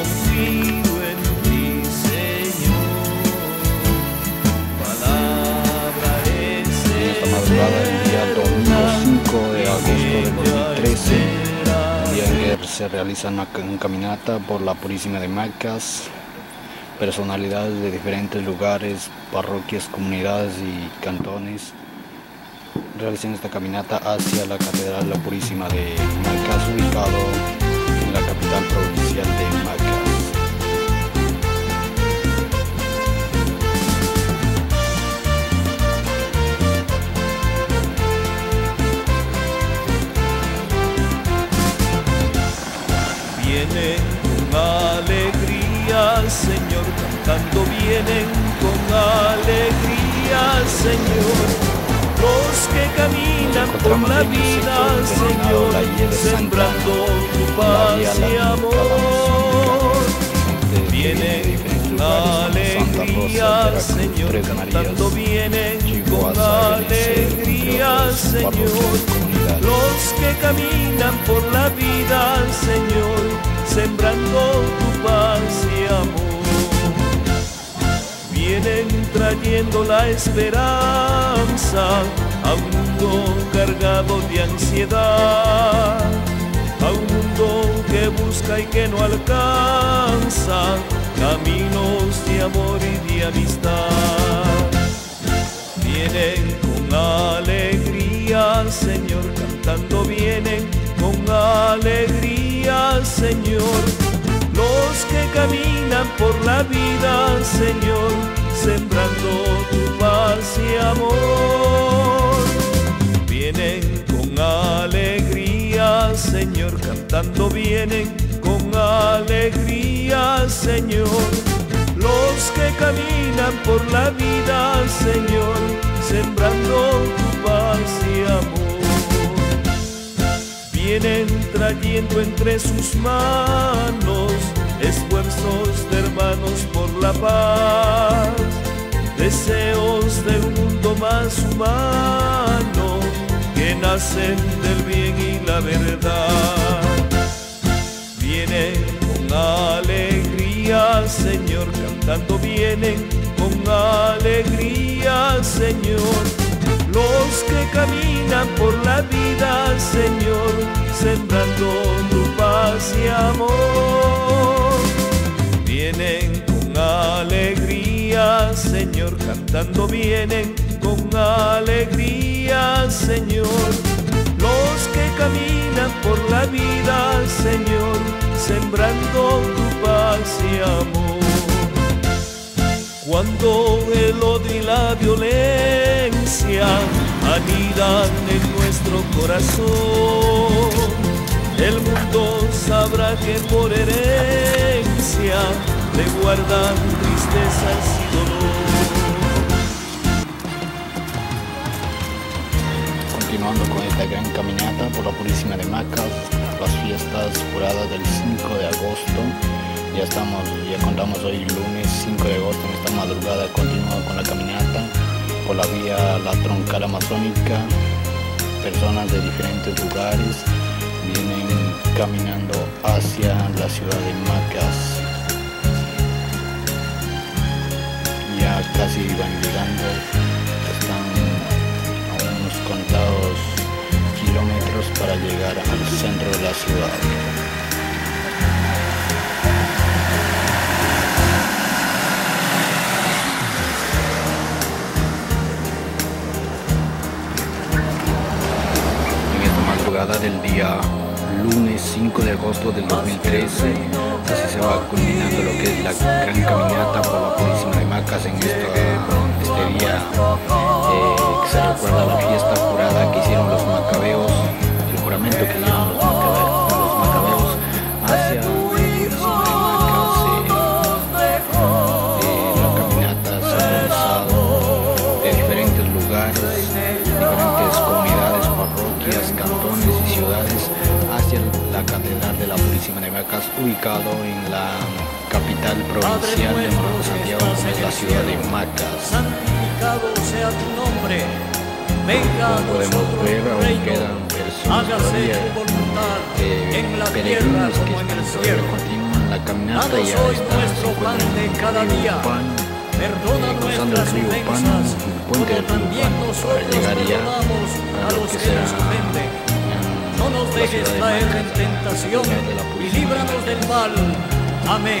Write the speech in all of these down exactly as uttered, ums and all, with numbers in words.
confío en ti, Señor. Palabra es Esta madrugada del día domingo cinco de agosto de dos mil trece, el día en que se realiza una caminata por la Purísima de Macas. Personalidades de diferentes lugares, parroquias, comunidades y cantones realizan esta caminata hacia la Catedral de la Purísima de Macas, ubicado en la capital provincial de Macas. Vienen con alegría, Señor, cantando vienen con alegría, Señor. Los que caminan por la vida, Señor, sembrando tu paz y amor. Vienen con alegría, Señor, cantando vienen con alegría, Señor. Los que caminan por la vida, Señor, sembrando tu paz y amor. Vienen trayendo la esperanza a un mundo cargado de ansiedad, a un mundo que busca y que no alcanza caminos de amor y de amistad. Vienen con alegría, Señor, cantando vienen con alegría, Señor. Los que caminan por la vida, Señor, sembrando tu paz y amor. Vienen con alegría, Señor, cantando vienen con alegría, Señor. Los que caminan por la vida, Señor, sembrando tu paz y amor. Vienen trayendo entre sus manos esfuerzos de hermanos por la paz, deseos de un mundo más humano que nacen del bien y la verdad. Vienen con alegría, Señor, cantando vienen con alegría, Señor. Los que caminan por la vida, Señor, sembrando tu paz y amor. Vienen con alegría, Señor, cantando vienen con alegría, Señor. Los que caminan por la vida, Señor, sembrando tu paz y amor. Cuando el odio y la violencia anidan en nuestro corazón, el mundo sabrá que por herencia le guardan tristezas y dolor. Continuando con esta gran caminata por la Purísima de Macas, las fiestas juradas del cinco de agosto. Ya estamos, ya contamos hoy lunes cinco de agosto. En esta madrugada continúa con la caminata por la vía La Troncal Amazónica. Personas de diferentes lugares vienen caminando hacia la ciudad de Macas. Ya casi van llegando, están a unos contados kilómetros para llegar al centro de la ciudad. Del día lunes cinco de agosto del dos mil trece, así se va culminando lo que es la gran caminata por la Purísima de Macas en esta, este día eh, que se recuerda la fiesta jurada que hicieron los macabeos, el juramento que hicieron los macabeos, los macabeos hacia la Purísima de Macas. Eh, eh, la caminata se ha realizado de diferentes lugares, diferentes comunidades, parroquias, cantones y ciudades hacia la Catedral de la Purísima de Macas, ubicado en la capital provincial de Nuevo Santiago, que es la ciudad de Macas. Santificado sea tu nombre. Venga Como podemos ver, aún quedan personas todavía, eh, peregrinos que están todavía continúan en la caminata, ya está, se encuentran en el río Upano, eh, cruzando el río Upano, el puente del río Upano, para llegar ya a lo que será no nos dejes caer en tentación y líbranos del mal. Amén.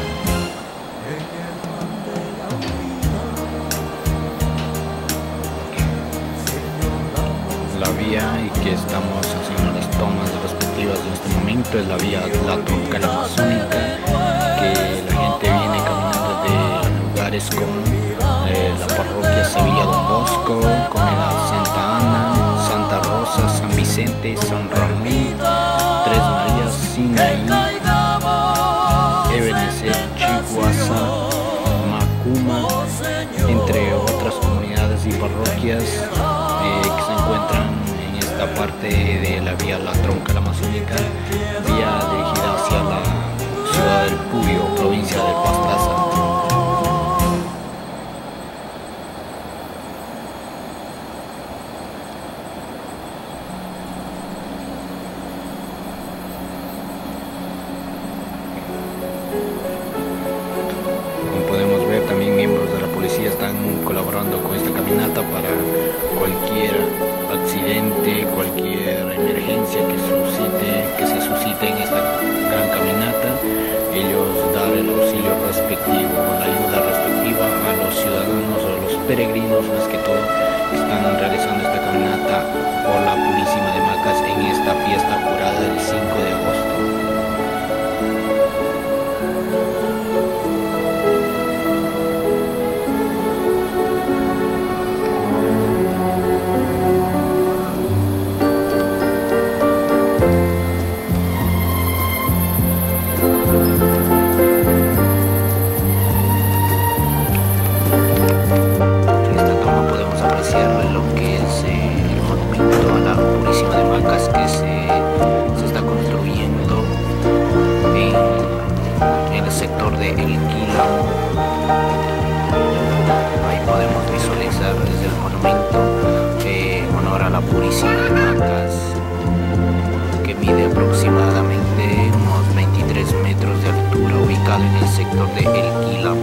La vía y que estamos haciendo las tomas respectivas en este momento es la vía La Troncal Amazónica, que la gente viene caminando de lugares como eh, la parroquia Sevilla Don Bosco, Comunidad Santa Ana, Santa Rosa, San Vicente, San Ramón, Tres Marías, Sinaí, Ebenezer, Chiguasa, Macuma, entre otras comunidades y parroquias eh, que se encuentran en esta parte de la vía La Troncal Amazónica, vía dirigida hacia la ciudad del Puyo, provincia de Pastaza. Podemos ver también miembros de la policía están colaborando con esta caminata para cualquier accidente, cualquier emergencia que suscite, que se suscite en esta gran caminata. Ellos dar el auxilio respectivo, la ayuda respectiva a los ciudadanos o a los peregrinos, más que todo, que están realizando esta caminata por la Purísima de Macas en esta fiesta jurada del cinco de agosto. Lo que es eh, el monumento a la Purísima de Macas que se, se está construyendo en, en el sector de El Quila. Ahí podemos visualizar desde el monumento eh, honor a la Purísima de Macas, que mide aproximadamente unos veintitrés metros de altura, ubicado en el sector de El Quila.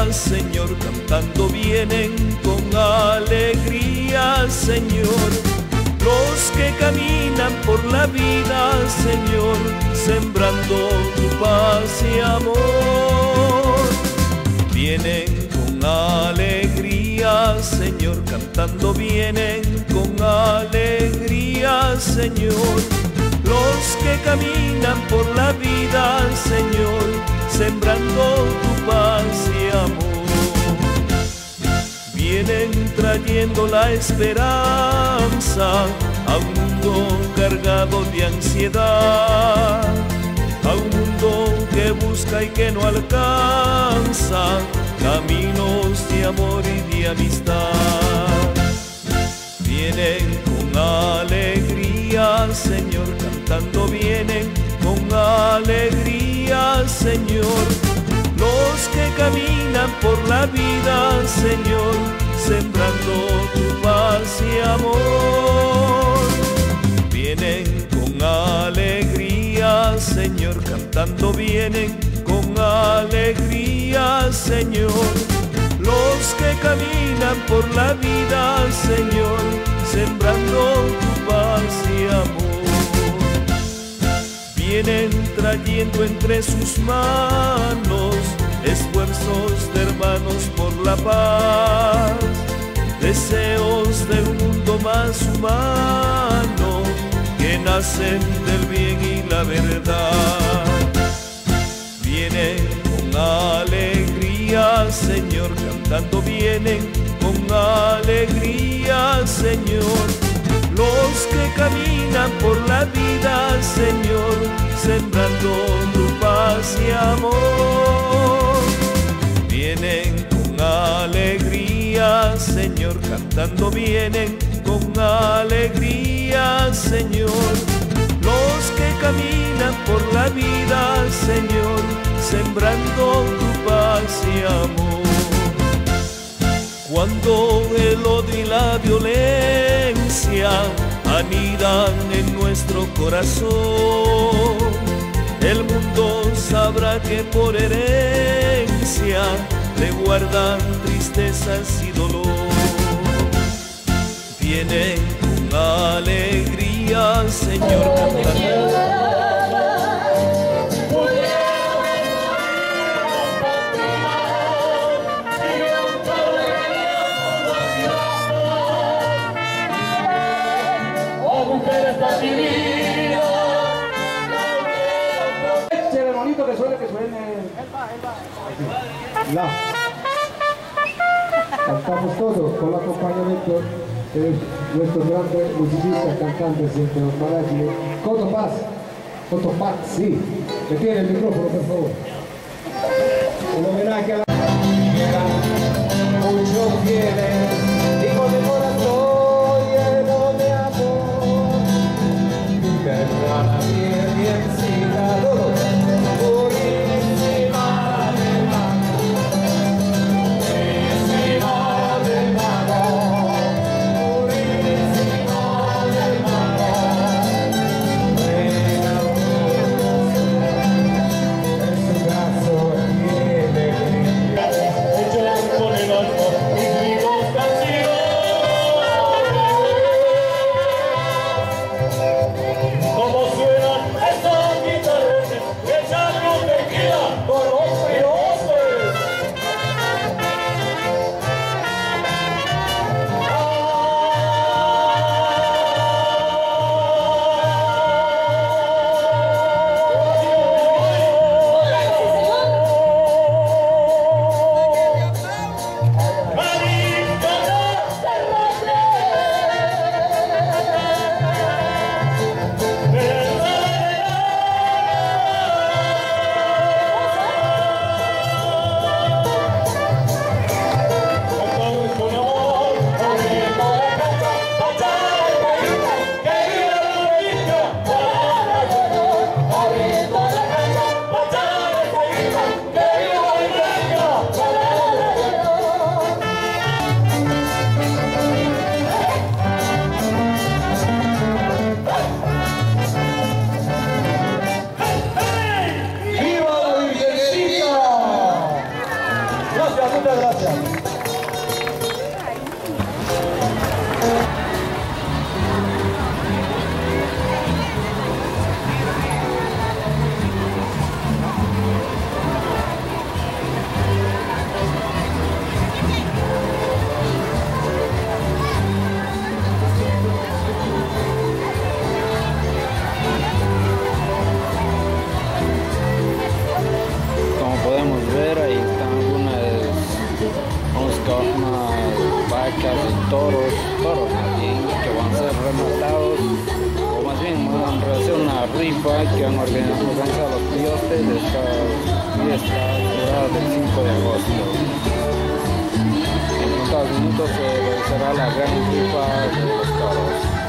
Señor, cantando vienen con alegría, Señor. Los que caminan por la vida, Señor, sembrando tu paz y amor. Vienen con alegría, Señor, cantando vienen con alegría, Señor. Los que caminan por la vida, Señor, sembrando tu paz y amor. Vienen trayendo la esperanza a un mundo cargado de ansiedad, a un mundo que busca y que no alcanza caminos de amor y de amistad. Vienen con alegría, Señor, cantando vienen con alegría, Señor. Los que caminan por la vida, Señor, sembrando tu paz y amor. Vienen con alegría, Señor, cantando vienen con alegría, Señor. Los que caminan por la vida, Señor, sembrando tu paz y amor. Vienen trayendo entre sus manos esfuerzos de hermanos por la paz, deseos de un mundo más humano que nacen del bien y la verdad. Vienen con alegría, Señor, cantando vienen con alegría, Señor. Los que caminan por la vida, Señor, sembrando tu paz y amor. Vienen con alegría, Señor, cantando vienen con alegría, Señor. Los que caminan por la vida, Señor, sembrando tu paz y amor. Cuando el odio y la violencia anidan en nuestro corazón, el mundo sabrá que por herencia le guardan tristezas y dolor. Vienen con alegría, Señor, cantando. Chévere, bonito que suene, que suene. La. Cantamos todos con el acompañamiento de nuestro grande musicista, cantante, siempre nos maravilloso. Coto Paz. Coto Paz, sí. Me tiene el micrófono, por favor. Un homenaje a la... Muchos vienen, digo de corazón lleno de amor. Tendrá la piel biencita, todos. Purísima de mano, purísima de mano, purísima de mano. Reina en su brazo tiene gracias, muchas gracias. Toros, toros más bien, que van a ser rematados, o más bien van a hacer una rifa que han organizado, organizado los dioses de esta fiesta jurada del cinco de agosto. En unos minutos se realizará la gran rifa de los toros.